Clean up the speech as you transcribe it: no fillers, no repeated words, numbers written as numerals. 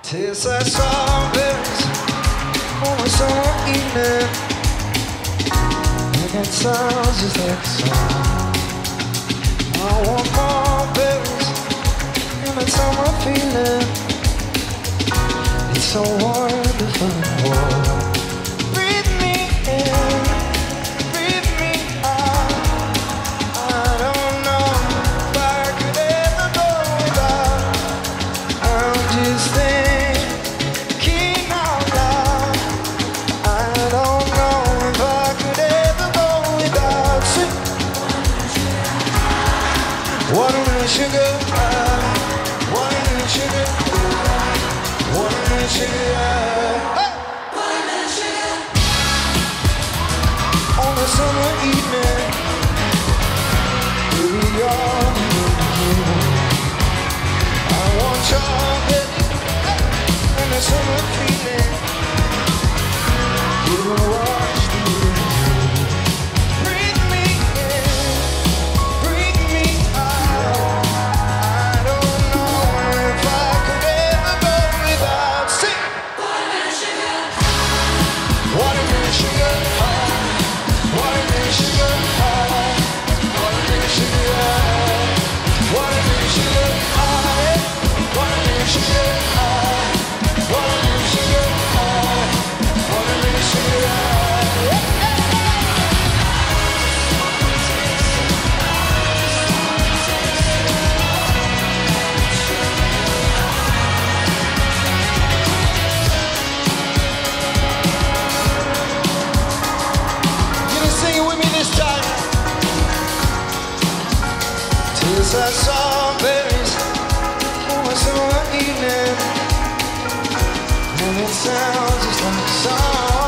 Tastes like strawberries on a summer evening, and it sounds just like a song. I want more berries in that summer feeling. It's so wonderful and warm. Breathe me in, breathe me out. I don't know if I could ever go without. I'm just thinking out loud. I don't know if I could ever go without sweet watermelon sugar, watermelon sugar, watermelon sugar. Watermelon sugar. On a summer evening, baby, you're here. I want chocolate and a summer feeling. You will watch the moon. Breathe me in, breathe me out. I don't know if I could ever go without sing. Watermelon sugar, watermelon sugar, watermelon sugar, watermelon sugar, watermelon sugar, watermelon sugar, watermelon sugar, watermelon sugar. You can sing it with me this time. Tastes like strawberries on a summer evening, and it sounds just like a song.